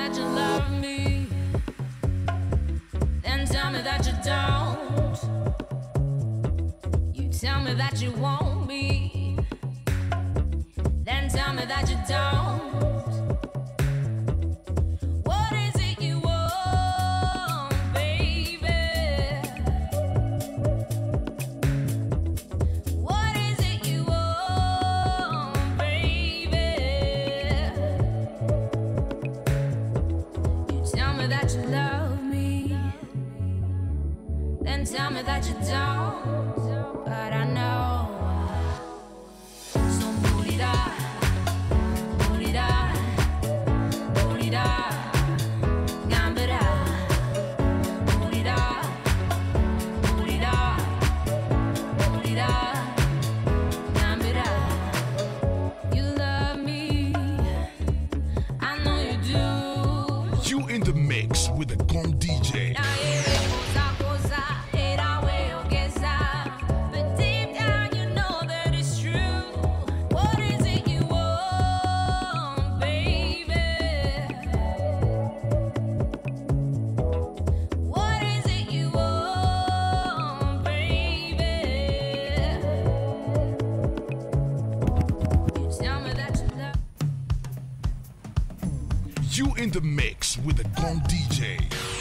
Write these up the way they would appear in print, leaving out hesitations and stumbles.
that you love me, then tell me that you don't. You tell me that you want me, then tell me that you don't. What is it you want, baby? What is it you want, baby? You tell me that you love me, then tell me that you don't. But I know. So moody-da, moody-da, moody-da, gambada, moody-da, moody-da, moody-da, gambada. You love me, I know you do. You in the mix with the Gong DJ. Now you cosa, era way o but deep down you know that it's true. What is it you want, baby? What is it you want, baby? You tell me that you love. You in the mix with the Gong DJ.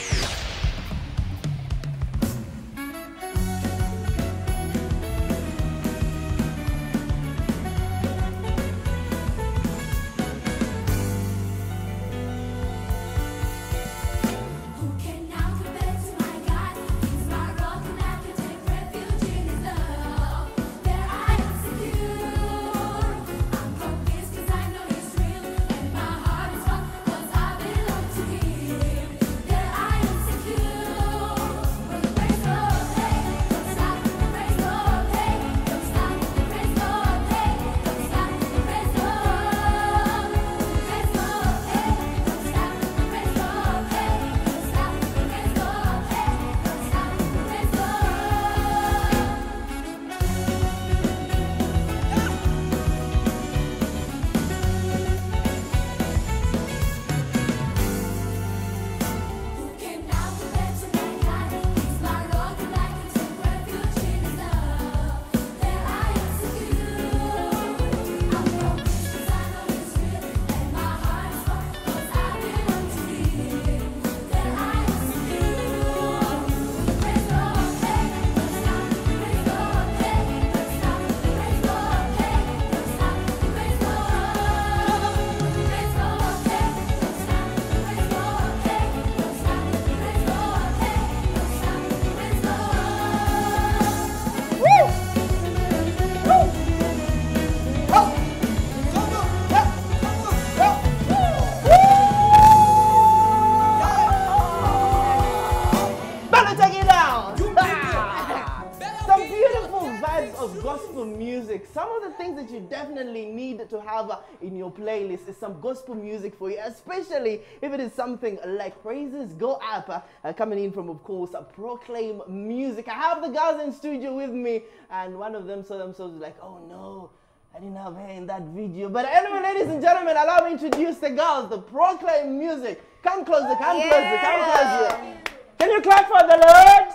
Some of the things that you definitely need to have in your playlist is some gospel music for you, especially if it is something like Praises Go Up, coming in from, of course, Proclaim Music. I have the girls in studio with me, and one of them saw themselves like, oh no, I didn't have her in that video. But anyway, ladies and gentlemen, allow me to introduce the girls, the Proclaim Music. Come closer, come closer, come closer. Can you clap for the Lord?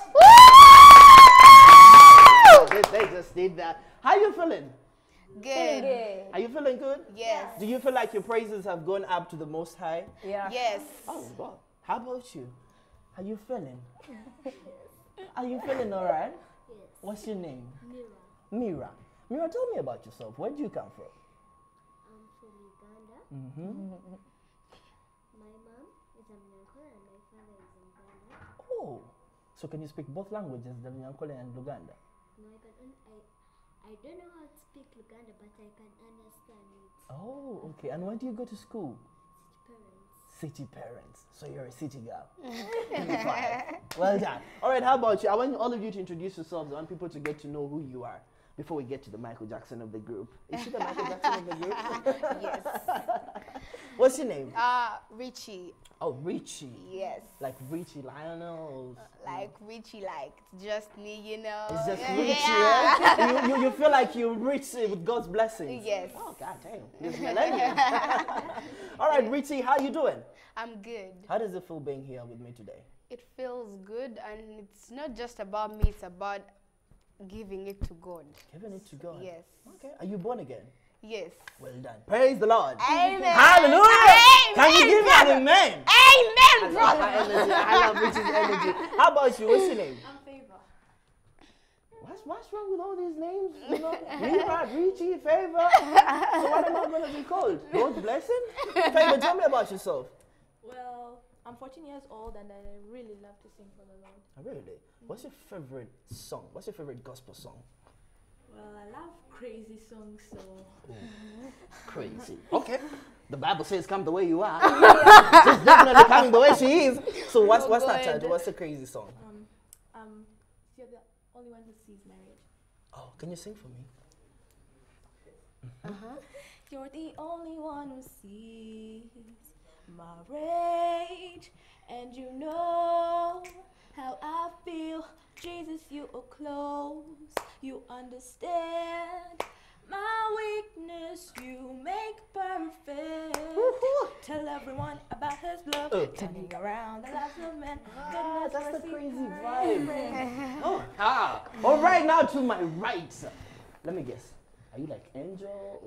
They just did that. How you feeling? Good. Are you feeling good? Yes. Do you feel like your praises have gone up to the Most High? Yeah. Yes. Oh, God. How about you? How you feeling? Are you feeling all right? Yes. What's your name? Mira. Mira. Mira, tell me about yourself. Where do you come from? I'm from Uganda. Mm-hmm. My mom is American and my father is in Ghana. Oh. So can you speak both languages, the Nyankole and Luganda? No, I don't know how to speak Luganda, but I can understand it. Oh, okay. And where do you go to school? City parents. City parents. So you're a city girl. Well done. All right, how about you? I want all of you to introduce yourselves. I want people to get to know who you are. before we get to the Michael Jackson of the group. Is she the Michael Jackson of the group? Yes. What's your name? Richie. Oh, Richie. Yes. Like Richie Lionel. Like Richie, like just me, you know. It's just Yeah. Richie, yeah? you feel like you're rich with God's blessings. Yes. Oh, God damn. This millennium. All right, Richie, how you doing? I'm good. How does it feel being here with me today? It feels good, and it's not just about me, it's about giving it to God. Giving it to God. Yes. Okay. Are you born again? Yes. Well done. Praise the Lord. Amen. Hallelujah. Can you give me an amen? Amen, I brother. love her energy. I love Richie's energy. How about you? What's your name? I'm Favor. What's wrong with all these names? You know, Rira, Richie, Favor. So what am I going to be called? God's blessing? Favor, tell me about yourself. Well, I'm 14 years old and I really love to sing for the Lord. Oh, really? What's your favorite song? What's your favorite gospel song? Well, I love crazy songs, so Crazy. Okay. The Bible says come the way you are. She's definitely coming the way she is. So what's that God. title? What's the crazy song? you're the only one who sees marriage. Oh, can you sing for me? You're the only one who sees my rage, and you know how I feel. Jesus, you are close, you understand my weakness, you make perfect. Tell everyone about his love, turning around the lives of men. Goodness, That's the mercy, crazy kindness. vibe. All right, now to my right. Let me guess. Are you like Angel?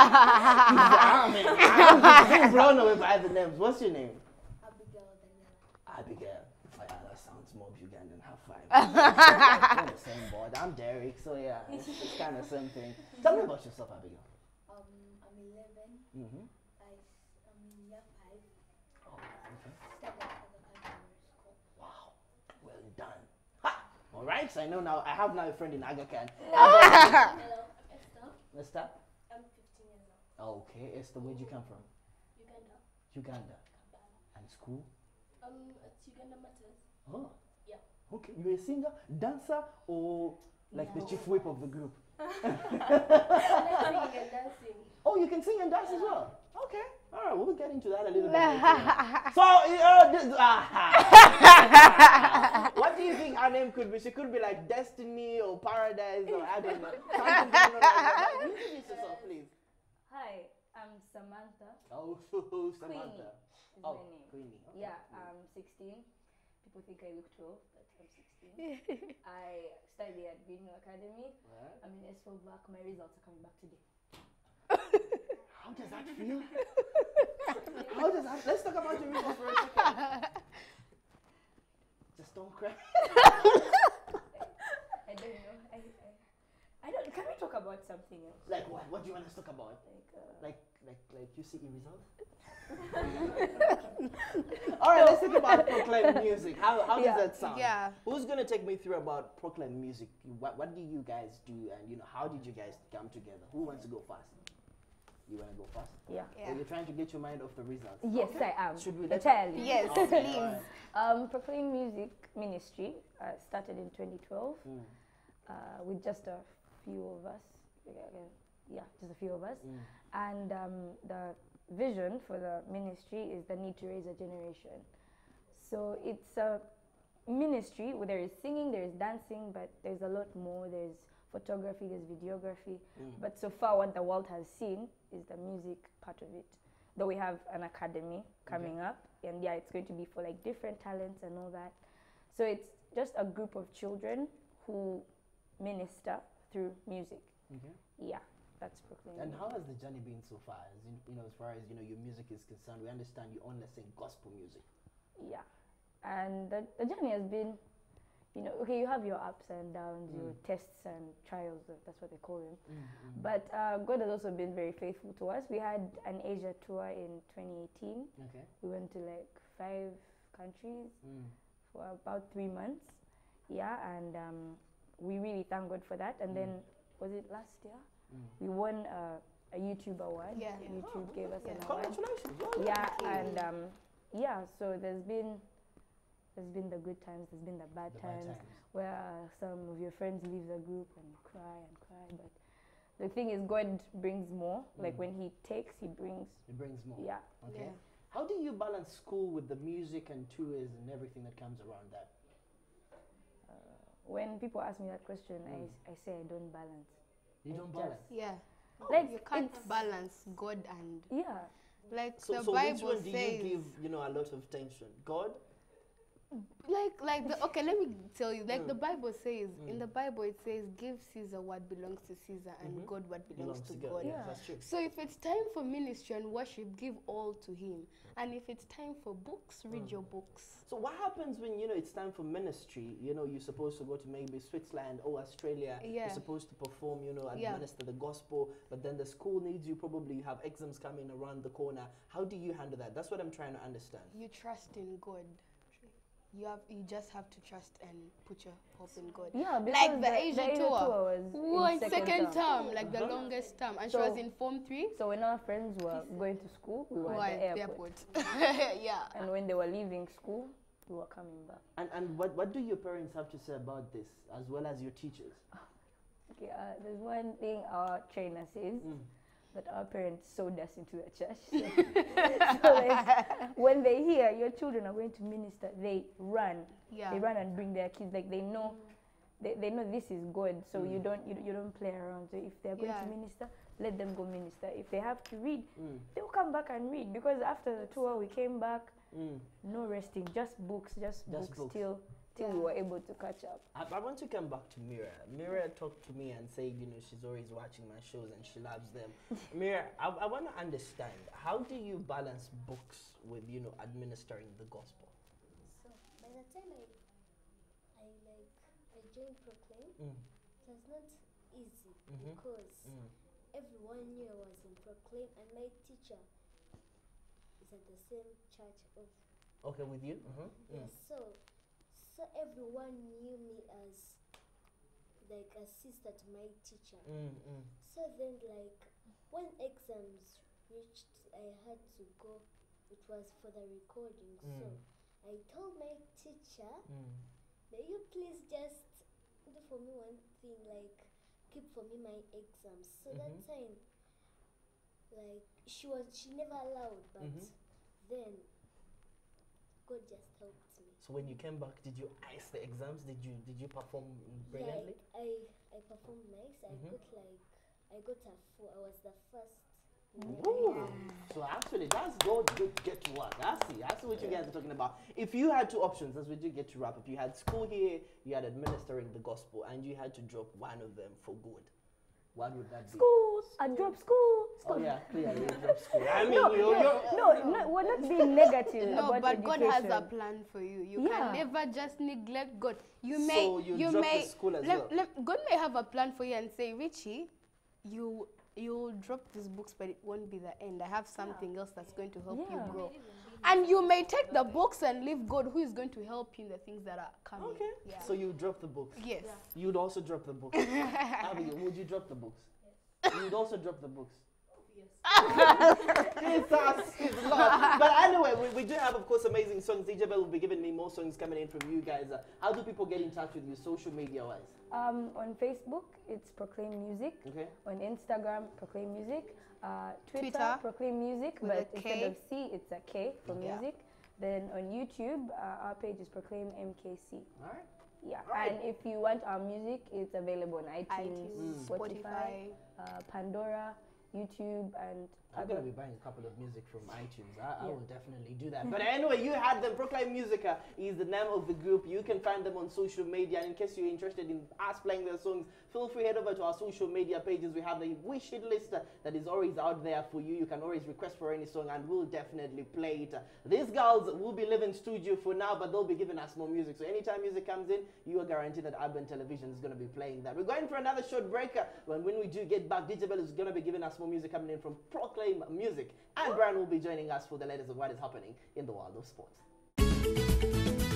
I'm blown away by the names. What's your name? Abigail Daniela. Abigail. Oh, yeah, that sounds more Ugandan. Have fun. We're on the same board. I'm Derek, so yeah, it's kind of same thing. Tell me about yourself, Abigail. I'm 11. Mm-hmm. I'm in year 5. Oh, okay. Studied at the primary school. Wow, well done. Ha! All right, so I know now. I have now a friend in Aga Khan. Hello, I'm Esther. Let's start. I'm 15 years old. Okay, Esther, where'd you come from? Uganda. Uganda. And school? It's Uganda Matters. Oh. Yeah. Okay, you're a singer, dancer, or like the chief whip of the group? I like singing and dancing. Oh, you can sing and dance as well? Okay. All right, we'll get into that a little bit later. So, what do you think her name could be? She could be like Destiny or Paradise or I don't know. Something going on like that. Introduce yourself, please. Hi, I'm Samantha. Oh, Samantha. Is Oh, my name. Queenie. Okay. Yeah, I'm 16. People think I look 12, but I'm 16. I study at Green Hill Academy. Right. I'm in S4 back. My results are coming back today. How does that feel? How does that? Let's talk about your results for a second. Just don't cry. I don't know. I don't. Can we talk about something else? Like what? What do you want us to talk about? Like, Like you see results? All right, let's talk about Proclaim Music. How does that sound? Yeah. Who's gonna take me through about Proclaim Music? What do you guys do, and how did you guys come together? Who wants to go first? You wanna go first? yeah. Yeah. Or you're trying to get your mind off the results? Yes, I am. Should we let Entirely. Yes, Okay, please. all right. Proclaim Music Ministry started in 2012 with just a few of us. Yeah, just a few of us. And the vision for the ministry is the need to raise a generation. So it's a ministry where there is singing, there is dancing, but there's a lot more. There's photography, there's videography. But so far what the world has seen is the music part of it. Though we have an academy coming up, and yeah, it's going to be for like different talents and all that. So it's just a group of children who minister through music. Okay. Yeah, that's Proclaim. And how has the journey been so far? As as far as your music is concerned, we understand you only sing gospel music. Yeah, and the journey has been, okay, you have your ups and downs, your tests and trials, that's what they call them. But God has also been very faithful to us. We had an Asia tour in 2018. Okay. We went to like 5 countries for about 3 months. Yeah, and we really thank God for that. And then, was it last year? We won a YouTube award. Yeah. YouTube gave us an award. Congratulations. Well done. Yeah, and so there's been There's been the good times, there's been the bad The bad times, times. where some of your friends leave the group and you cry and cry. But the thing is, God brings more. Like when He takes, He brings. It brings more. Yeah. Okay. Yeah. How do you balance school with the music and tours and everything that comes around that? When people ask me that question, I say I don't balance. You I don't just- balance. Yeah. Like, You can't it's- balance God and Yeah. like So, the so which Bible one do says. you give, you know, a lot of attention? God? Okay, let me tell you, like the Bible says, in the Bible it says, give Caesar what belongs to Caesar and God what belongs to God. Yeah, Yeah. that's true. So if it's time for ministry and worship, give all to Him. And if it's time for books, read your books. So what happens when, you know, it's time for ministry? You know, you're supposed to go to maybe Switzerland or Australia. Yeah. You're supposed to perform, you know, Yeah. administer the gospel, but then the school needs you, probably you have exams coming around the corner. How do you handle that? That's what I'm trying to understand. You trust in God. You just have to trust and put your hope in God. Yeah, because Like the Asia tour. was We were in in second term. term, like the longest term, and she was So- in Form 3. So when our friends were going to school, we were Who at are the airport. yeah. And when they were leaving school, we were coming back. And what do your parents have to say about this, as well as your teachers? Okay, there's one thing our trainer says, that our parents sewed us into the church. So like, when they hear your children are going to minister, they run. Yeah. They run and bring their kids. Like they know, they know this is God. So you don't play around. So if they're going Yeah. to minister, let them go minister. If they have to read, they'll come back and read. Because after the tour, we came back, no resting, just books books. till we were able to catch up. I want to come back to Mira. Mira talked to me and said, you know, she's always watching my shows and she loves them. Mira, I want to understand, how do you balance books with, you know, administering the gospel? So by the time I joined Proclaim, it was not easy because everyone knew I was in Proclaim and my teacher is at the same church of Okay, with you? yes. So everyone knew me as like a sister to my teacher. So then like when exams reached, I had to go. It was for the recording. So I told my teacher, may you please just do for me one thing, like keep for me my exams. So that time, like she never allowed, but then God just helped me. So when you came back, did you ace the exams? Did you perform brilliantly? Yeah, I performed nice. I got a 4. I was the first. Ooh. So actually, that's God get to work. I see what you guys are talking about. If you had two options, as we do get to wrap up, you had school here, you had administering the gospel, and you had to drop one of them for good, what would that be? School, I dropped school. Oh yeah, clearly you dropped school. I mean, No, you're we're not being negative No, about but God has a education. plan for you. You Yeah. can never just neglect God. You So may, you dropped the school as well? God may have a plan for you and say, Richie, you'll drop these books, but it won't be the end. I have something else that's going to help you Yeah. grow. And you may take the books and leave God, who is going to help you in the things that are coming. Okay. Yeah. So you drop the books. Yes. You'd also drop the books. Abigail, would you drop the books? You'd also drop the books. Jesus is Lord. But anyway, we do have, of course, amazing songs. DJ Bell will be giving me more songs coming in from you guys. How do people get in touch with you, social media-wise? On Facebook, it's Proclaim Music. Okay. On Instagram, Proclaim Music. Twitter, Twitter, Proclaim Music, with but a instead K. of C, it's a K for Yeah. music. Then on YouTube, our page is Proclaim MKC. All right. Yeah, Right. and if you want our music, it's available on iTunes, iTunes, Spotify, Pandora, YouTube, and I'm other. going to be buying a couple of music from iTunes. I will definitely do that. But anyway, you had them. Proclaim Musica is the name of the group. You can find them on social media. And in case you're interested in us playing their songs, feel free head over to our social media pages. We have the wish hit list that is always out there for you. You can always request for any song and we'll definitely play it. These girls will be leaving studio for now, but they'll be giving us more music. So anytime music comes in, you are guaranteed that Urban Television is going to be playing that. We're going for another short break. When we do get back, DJ Bell is going to be giving us more music coming in from Proclaim Music. And Brian will be joining us for the latest of what is happening in the world of sports.